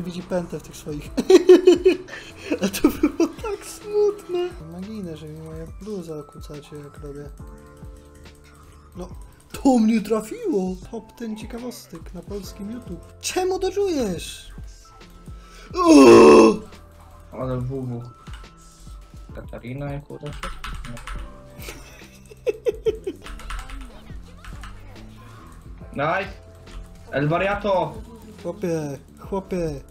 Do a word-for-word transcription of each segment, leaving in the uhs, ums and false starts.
widzi pętę w tych swoich. A to było tak smutne. Magijne, że mi moja bluza okucacie, jak robię. No, to mnie trafiło! Top ten ciekawostek na polskim YouTube. Czemu dodżujesz? Ale W W. Katarina i kurde. Nice! El Variato! Chłopie, chłopie.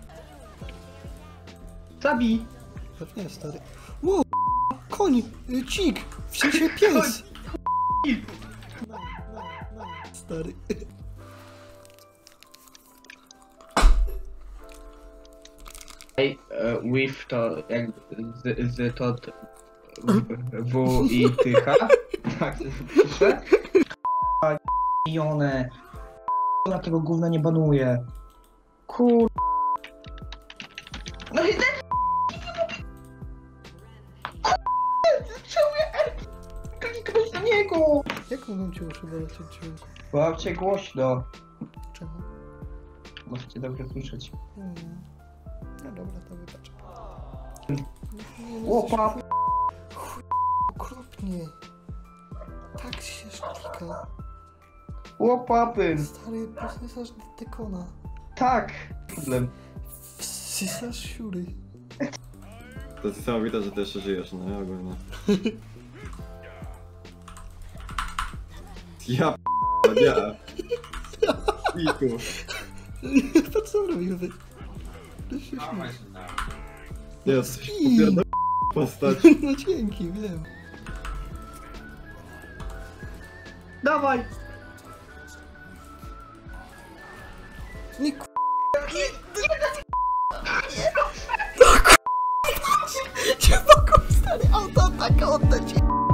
Zabij! Pewnie, stary. Wow, koń, y, dzik, w sensie pies. No, no, no. Stary. Ej, e, with to jak z, z to t- W i T H. Tak, to pisze. Jone. Na tego gówna nie banuje. Kur... No i ten... Czemu ja kliknąć na niego? Jak mogą cię uszy boleć od dźwięku? Babcie głośno. Czemu? Możecie dobrze słyszeć. Hmm. No dobra, to wybacz. Łopa! Okropnie. Tak się szklika. Łopapy! Stary, posysasz dekona. Tak! Problem. Wsysasz siury. To jest niesamowite, że ty jeszcze żyjesz, no nie? Ogólnie. Ja p***a, nie. Iku. Patrz co robił wy. Nie, jesteś popierdol postać. No dzięki, wiem. Dawaj! Nie k***. Nie mogą stary auto tak oddać.